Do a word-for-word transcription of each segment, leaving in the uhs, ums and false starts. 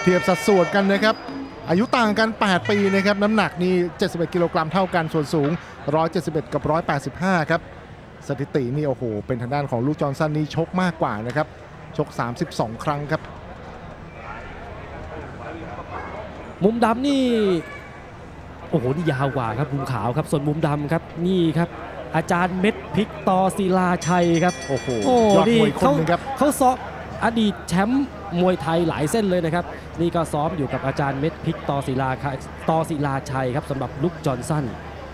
เทียบสัดส่วนกันนะครับอายุต่างกันแปดปีนะครับน้ำหนักนี่เจ็ดสิบเอ็ดกิโลกรัมเท่ากันส่วนสูงหนึ่งร้อยเจ็ดสิบเอ็ดกับหนึ่งร้อยแปดสิบห้าครับสถิตินี่โอ้โหเป็นทางด้านของลูกจอห์นสันนี่ชกมากกว่านะครับชกสามสิบสองครั้งครับมุมดำนี่โอ้โหนี่ยาวกว่าครับมุมขาวครับส่วนมุมดำครับนี่ครับอาจารย์เม็ดพริกตอศิลาชัยครับโอ้โหยอดมวยคนนึงครับเขาซ้อมอดีตแชมป์มวยไทยหลายเส้นเลยนะครับนี่ก็ซ้อมอยู่กับอาจารย์เม็ดพริกตอศิลาตอศิลาชัยครับสำหรับลูกจอห์นสัน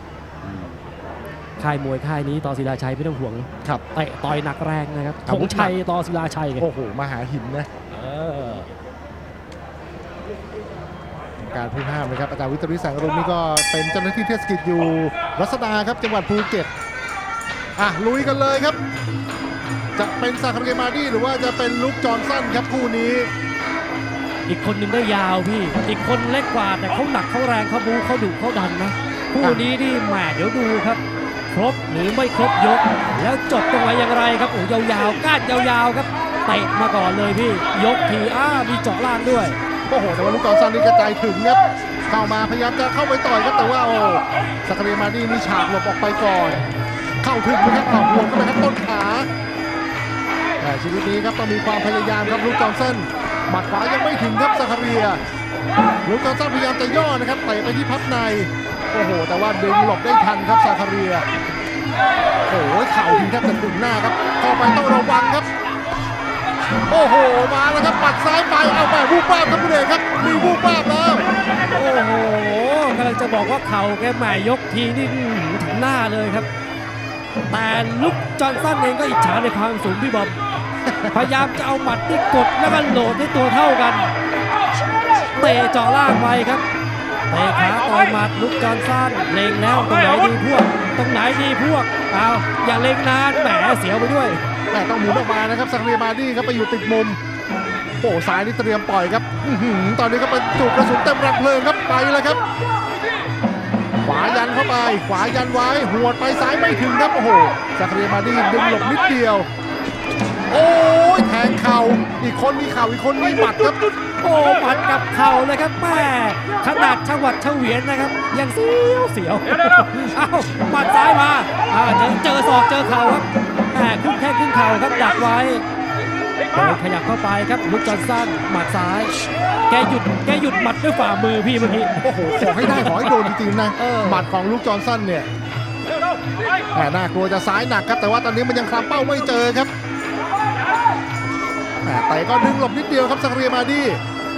ค่ายมวยค่ายนี้ตอศิลาชัยไม่ต้องห่วงครับเตะต่อยหนักแรงนะครับธงชัยตอศิลาชัยโอ้โหมหาหินนะการพูดห้ามนะครับอาจารย์วิทริแสงอรุณนี่ก็เป็นเจ้าหน้าที่เทศกิจอยู่รัศดาครับจังหวัดภูเก็ตอ่ะลุยกันเลยครับจะเป็นซาคาเรมาดี้หรือว่าจะเป็นลุคจอห์นสันครับคู่นี้อีกคนนึงได้ยาวพี่อีกคนเล็กกว่าแต่เขาหนักเขาแรงเขาบูเขาดุเขาดันนะคู่นี้นี่แหมเดี๋ยวดูครับครบหรือไม่ครบยกแล้วจบตรงไหนอย่างไรครับโอ้ยาวๆก้านยาวๆครับเตะมาก่อนเลยพี่ยกทีอ้ามีเจาะล่างด้วยโอ้โหแต่ว่าลูกจอห์นสันนี่กระจายถึงครับเข้ามาพยายามจะเข้าไปต่อยครับแต่ว่าโอ้ซาคาเรมาดี้นี่ฉากหลบออกไปก่อนเข้าถึงนะครับเอาหัวเข้าไปครับต้นขาแต่ชีวิตนี้ครับต้องมีความพยายามครับลูกจอห์นสันหมัดขวายังไม่ถึงครับซาคาเรียลูกจอห์นสันพยายามจะย่อนะครับเตะไปที่พับในโอ้โหแต่ว่าดึงหลบได้ทันครับซาคาเรียโอ้โหเข่าถึงแทบจะถึงหน้าครับเข้าไปต้องระวังครับโอ้โหมาแล้วครับปัดซ้ายไปเอาไปวูบวาบครับคุณเอกครับมีวูบวาบแล้วโอ้โหกำลังจะบอกว่าเข่าแกแหมยกทีนี่ถึงหน้าเลยครับแต่ลูกจอห์นสันเองก็อิจฉาในความสูงพี่บอมพยายามจะเอาหมัดที่กดแล้วก็โหลดให้ตัวเท่ากันเตะเจาะล่างไปครับเตะขาต่อยหมัดลูกจอห์นสันเล็งแล้วตรงไหนดีพวกตรงไหนดีพวกเอาอย่าเล็งนานแหมเสียวไปด้วยแต่ต้องหมุนออกมานะครับซาคาเรมาดี้ครับไปอยู่ติดมุมโอ้ซ้ายนี่เตรียมปล่อยครับตอนนี้ก็เป็นจุดกระสุนเต็มรังเพลิงครับไปแล้วครับขวายันเข้าไปขวายันไว้หัวไปซ้ายไม่ถึงครับโอ้โหซาคาเรมาดี้ดึงหลบนิดเดียวโอ้ยแทงเข่าอีกคนมีเข่าอีกคนมีหมัดครับโอ้หมัดกับเข่าเลยครับแม่ขนาดชวัดเฉวียนนะครับยังเสียวเสียวเอ้าหมัดซ้ายมาเจอเจอศอกเจอเข่าครับแม่ขึ้นแค่ขึ้นเข่าครับดักไว้เดินขยับเข้าไปครับลูกจอห์นสันหมัดซ้ายแกหยุดแกหยุดหมัดด้วยฝ่ามือพี่เมื่อกี้โอ้โหขอให้ได้ขอให้โดนจริงๆนะหมัดของลูกจอห์นสันเนี่ยแหมน่ากลัวจะซ้ายหนักครับแต่ว่าตอนนี้มันยังคลำเป้าไม่เจอครับแต่ก็ดึงหลบนิดเดียวครับซาคาเรมาดี้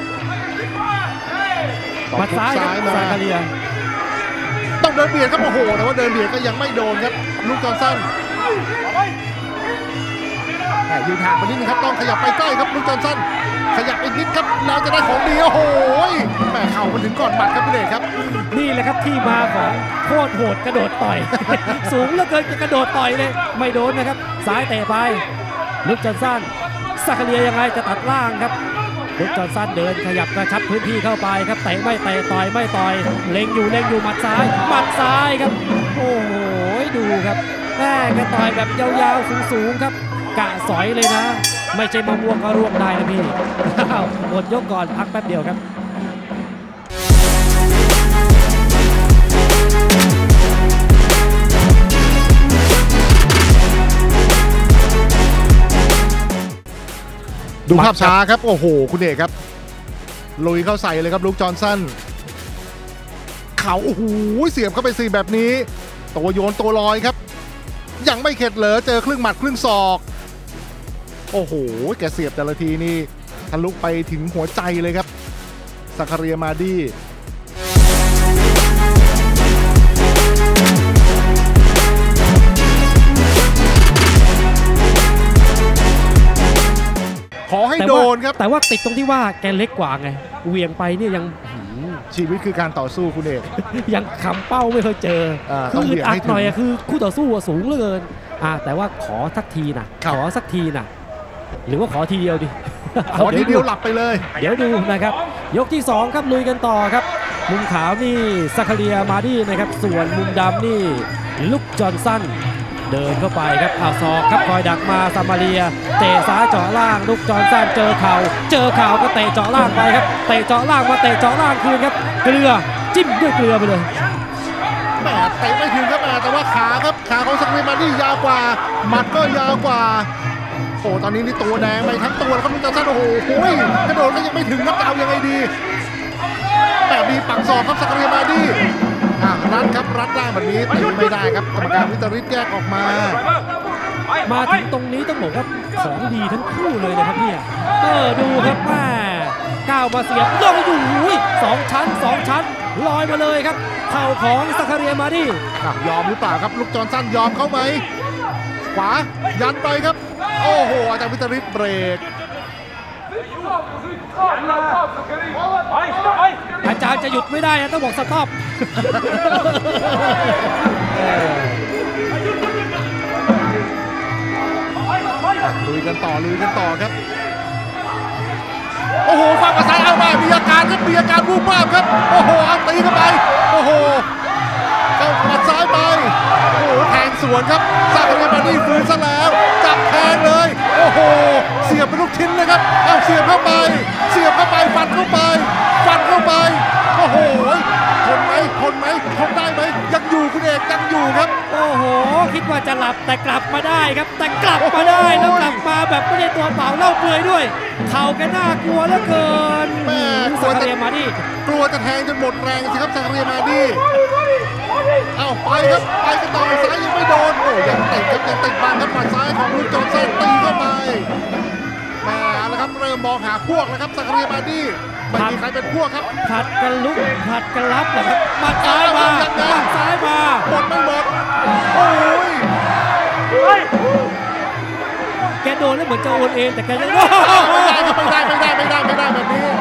หมัดซ้ายมาซาคาเรียต้องเดินเบียดครับโอ้โหแต่ว่าเดินเบียดก็ยังไม่โดนครับลูกจอห์นสันยืนห่างไปนิดนึงครับต้องขยับไปใกล้ครับลูกจอห์นสันขยับอีกนิดครับแล้วจะได้ของดีโอ้โหแม่เข่ามันถึงก่อนหมัดครับพี่เดชครับนี่แหละครับที่มาของโคตรโหดกระโดดต่อยสูงเหลือเกินจะกระโดดต่อยเลยไม่โดนนะครับซ้ายเตะไปลูกจอห์นสันซาคาเรียยังไงจะตัดล่างครับลูกจอห์นสันเดินขยับกระชับพื้นที่เข้าไปครับเตะไม่เตะต่อยไม่ต่อยเล็งอยู่เล็งอยู่หมัดซ้ายหมัดซ้ายครับโอ้โหดูครับแม่กระต่อยแบบยาวๆสูงๆครับกะสอยเลยนะไม่ใช่มะม่วงก็ร่วงได้นะพี่หมดยกก่อนพักแป๊บเดียวครับดูภาพช้าครับโอ้โหคุณเอกครับลุยเข้าใส่เลยครับลูกจอห์นสันเขาโอ้โหเสียบเข้าไปสี่แบบนี้ตัวโยนตัวลอยครับยังไม่เข็ดเหลอเจอครึ่งหมัดครึ่งศอกโอ้โหแกเสียบแต่ละทีนี่ทะลุไปถึงหัวใจเลยครับซาคาเรียมาดี้ขอให้โดนครับแต่ว่าติดตรงที่ว่าแกเล็กกว่าไงเวียงไปเนี่ยยังชีวิตคือการต่อสู้คุณเอกยังคำเป้าไม่เคยเจอคืออึดอัดหน่อยคือคู่ต่อสู้สูงเหลือเกินแต่ว่าขอสักทีนะขอสักทีนะหรือว่าขอทีเดียวดิขอทีเดียวหลับไปเลยเดี๋ยวดูนะครับยกที่สองครับลุยกันต่อครับมุมขาวนี่ซาคาเรียมาดี้นะครับส่วนมุมดำนี่ลูกจอห์นสันเดินเข้าไปครับเอาศอกครับคอยดักมาซามาเรียเตะซ้ายเจาะล่างลุกจอนสันเจอเข่าเจอเข่าก็เตะเจาะล่างไปครับเตะเจาะล่างมาเตะเจาะล่างคืนครับเกลือจิ้มด้วยเกลือไปเลยแหมเตะไม่ถึงครับแหมแต่ว่าขาครับขาของซักเรียมาดี้ยาวกว่าหมัดก็ยาวกว่าโอ้ตอนนี้นี่ตัวแดงไปทั้งตัวแล้วครับลุกจอนสันโอ้โหกระโดดก็ยังไม่ถึงครับจะเอายังไงดีแบบมีปักศอกครับซักเรียมาดี้รัดครับรัดล่างแบบนี้ตีไม่ได้ครับกรรมการวิตริศแยกออกมามาถึงตรงนี้ต้องบอกว่าของดีทั้งคู่เลยนะครับพี่เออดูครับแม่ก้าวมาเสียบลงอยู่สองชั้นสองชั้นลอยมาเลยครับเข่าของซักเรียมาดี้ยอมหรือเปล่าครับลุกจอนสันยอมเขาไหมขวายันไปครับโอ้โหอาจารย์วิตริศเบรกอาจารย์จะหยุดไม่ได้ต้องบอกสต็อปลุยกันต่อลุยกันต่อครับโอ้โหฟังกระซ้ายเอามามีอาการครับมีอาการวูบวาบครับโอ้โหเอาตีเข้าไปโอ้โหเข้าหมัดซ้ายไปโอ้โหแทงสวนครับซักเรียมาดี้ฟื้นซะแล้วจับแทงเลยโอ้โหเสียบเป็นลูกชิ้นเลยครับเอาเสียบเข้าไปเสียบเข้าไปฟันเข้าไปฟันเข้าไปโอ้โหทนไหมทนไหมทนได้ไหมยังอยู่คุณเอกยังอยู่ครับโอ้โหคิดว่าจะหลับแต่กลับมาได้ครับแต่กลับมาได้แล้วกลับมาแบบไม่ได้ตัวเปล่าเล่าเปลือยด้วยเข่าแกน่ากลัวเหลือเกินแม่ซักเรียมาดี้กลัวจะแทงจนหมดแรงสิครับซักเรียมาดี้เอาไปครับไปกันต่อซ้ายยังไม่โดนโอ้ยังติดครับยังติดบังครับหมัดซ้ายของลุกจอนสันตีเข้าไปแม่แล้วครับเริ่มมองหาพวกแล้วครับซักเรียมาดี้ไม่มีใครเป็นพวกครับผัดกันลุกผัดกันรับนะครับหมัดซ้ายมาหมัดซ้ายมาหมดไม่หมดโอ้ยแกโดนแล้วเหมือนจะโอนเองแต่แกยังไม่ได้ไม่ได้ไม่ได้ไม่ได้ไม่ได้แบบนี้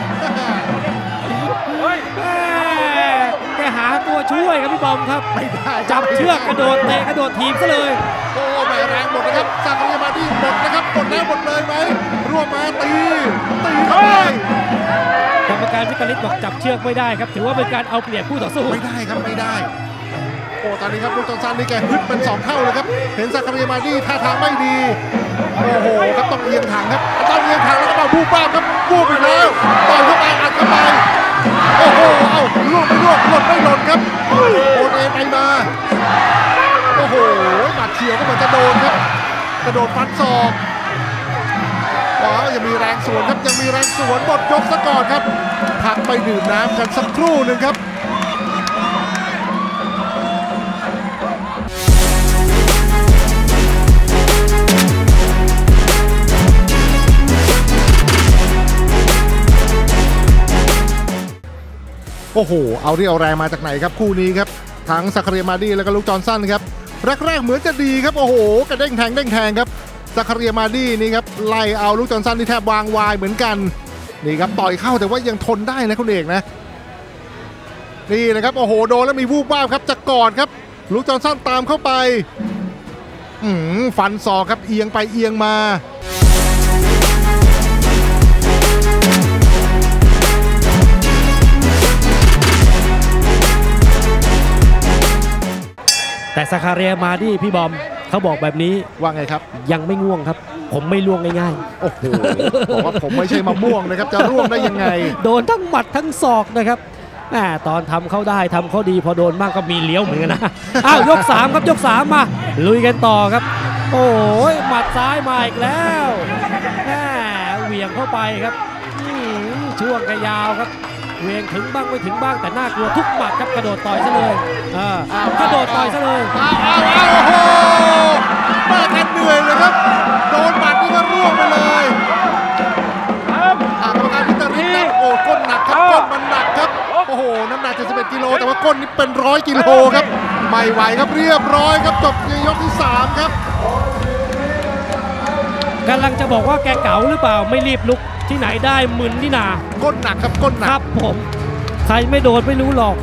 แกหาตัวช่วยครับพี่บอมครับไม่ได้จับเชือกกระโดดเตะกระโดดทีมซะเลยโอ้แม่แรงหมดนะครับซักเรียมาดี้หมดนะครับหมดแล้วหมดเลยไหมรวมมาตีตีเข้าไปกรรมการวิตริศบอกจับเชือกไม่ได้ครับถือว่าเป็นการเอาเปรียบคู่ต่อสู้ไม่ได้ครับไม่ได้โอ้ตอนนี้ครับลุกจอนสันนี่แกฮึดเป็นสองเท่าเลยครับเห็นซักเรียมาดี้ท่าทางไม่ดีโอ้โหครับต้องเอียงถังครับต้องเอียงถังแล้วก็มาบูบ้าครับบูไปแล้วต่อยเข้าไปอัดเข้าไปโอ้โหเอ้าล่วงไม่ล่วงหล่นไม่หล่นครับโอนเอไปมาโอ้โหหมัดเฉียวก็เหมือนจะโดนครับกระโดดฟันศอกว้าวยังมีแรงสวนครับยังมีแรงสวนหมดยกซะก่อนครับพักไปดื่มน้ำกันสักครู่หนึ่งครับโอ้โหเอาเรี่ยวแรงมาจากไหนครับคู่นี้ครับทั้งซักเรียมาดี้แล้วก็ลุกจอนสันครับแรกๆเหมือนจะดีครับโอ้โหกระเด้งแทงเด้งแทงครับซักเรียมาดี้นี่ครับไล่เอาลุกจอนสันที่แทบวางวายเหมือนกันนี่ครับต่อยเข้าแต่ว่ายังทนได้นะคุณเอกนะนี่นะครับโอ้โหโดนแล้วมีวูบวาบครับจะกอดครับลุกจอนสันตามเข้าไปอืมฟันศอกครับเอียงไปเอียงมาแต่ซักเรียมาดี้พี่บอมเขาบอกแบบนี้ว่าไงครับยังไม่ง่วงครับผมไม่ล่วงง่ายๆโอ้โหบอกว่าผมไม่ใช่มะม่วงนะครับจะร่วงได้ยังไงโดนทั้งหมัดทั้งศอกนะครับแหมตอนทำเขาได้ทำเขาดีพอโดนมากก็มีเลี้ยวเหมือนกันนะอ้าวยกสามครับยกสามมาลุยกันต่อครับโอ้ยหมัดซ้ายมาอีกแล้วแหมเหวี่ยงเข้าไปครับช่วงกระยาวครับเวียงถึงบ้างไม่ถึงบ้างแต่น่ากลัวทุกหมัดครับกระโดดต่อยซะเลยอ่ากระโดดต่อยซะเลยอ้าวอ้าวอ้าวโอ้โหมาแทนเหนื่อยเลยครับโดนหมัดนี่ก็ร่วงไปเลยอ่ากรรมการวิตริศครับโอ้ก้นหนักครับก้นมันหนักครับโอ้โหน้ำหนักเจ็ดสิบเอ็ดกิโลแต่ว่าก้นนี่เป็นร้อยกิโลครับไม่ไหวครับเรียบร้อยครับจบในยกที่สามครับกำลังจะบอกว่าแกเก๋าหรือเปล่าไม่รีบลุกที่ไหนได้มึนนี่นาก้นหนักครับก้นหนักครับผมใครไม่โดนไม่รู้หรอก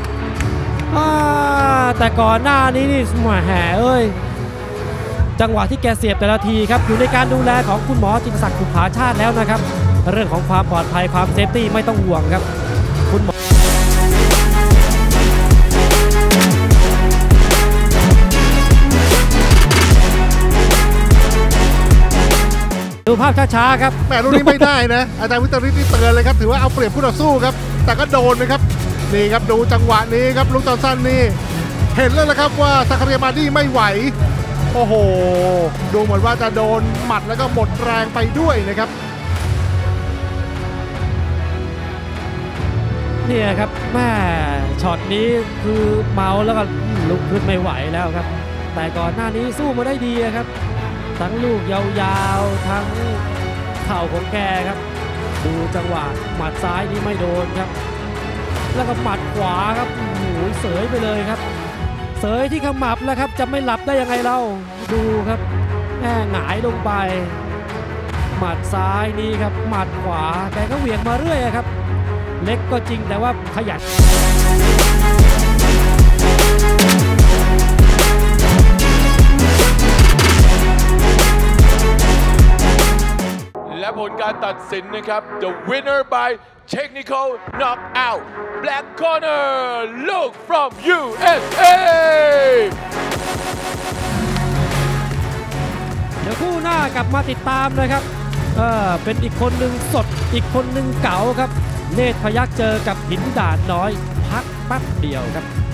แต่ก่อนหน้านี้นี่แหมเอ้ยจังหวะที่แกเสียบแต่ละทีครับอยู่ในการดูแลของคุณหมอจิตรศักดิ์ บุภาชาติแล้วนะครับเรื่องของความปลอดภัยความเซฟตี้ไม่ต้องห่วงครับคุณหมอภาพช้าๆครับแหมลูกนี้ไม่ได้นะอาจารย์วิตริตนี่เตือนเลยครับถือว่าเอาเปรียบคู่ต่อสู้ครับแต่ก็โดนนะครับนี่ครับดูจังหวะนี้ครับลุกจอห์นสันนี่เห็นแล้วนะครับว่าซาคาเรียมาดี้ไม่ไหวโอ้โหดูเหมือนว่าจะโดนหมัดแล้วก็หมดแรงไปด้วยนะครับเนี่ยครับแม่ช็อตนี้คือเมาแล้วก็ลุกขึ้นไม่ไหวแล้วครับแต่ก่อนหน้านี้สู้มาได้ดีครับทั้งลูกยาวๆทั้งเข่าของแกครับดูจังหวะหมัดซ้ายนี่ไม่โดนครับแล้วก็หมัดขวาครับโอ้โหเสยไปเลยครับเสยที่ขมับแล้วครับจะไม่หลับได้ยังไงเราดูครับแม่หงายลงไปหมัดซ้ายนี่ครับหมัดขวาแกก็เหวี่ยงมาเรื่อยครับเล็กก็จริงแต่ว่าขยันและผลการตัดสินนะครับ The winner by technical knockout Black Corner Luke from ยู เอส เอเดี๋ยวคู่หน้ากลับมาติดตามนะครับเออเป็นอีกคนหนึ่งสดอีกคนหนึ่งเก๋าครับเนตรพยัคฆ์เจอกับหินด่านน้อยพักแป๊บเดียวครับ